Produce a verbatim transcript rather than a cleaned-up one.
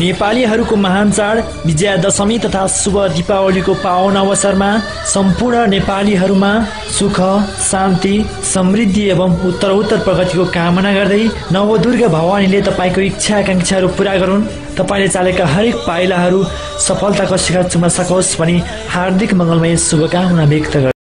नेपालीहरूको महान चाड विजयादशमी तथा शुभ दीपावलीको पावन अवसरमा सम्पूर्ण नेपालीहरूमा सुख, शान्ति, समृद्धि एवं उत्तरोत्तर प्रगतिको कामना गर्दै नवदुर्गा भवानीले तपाईँको इच्छा आकांक्षाहरू पूरा गरून्, तपाईँले चालेका हरेक पाइलाहरू सफलताको शिखर चुम्न सकोस् भनी हार्दिक मङ्गलमय शुभकामना व्यक्त गर्छु।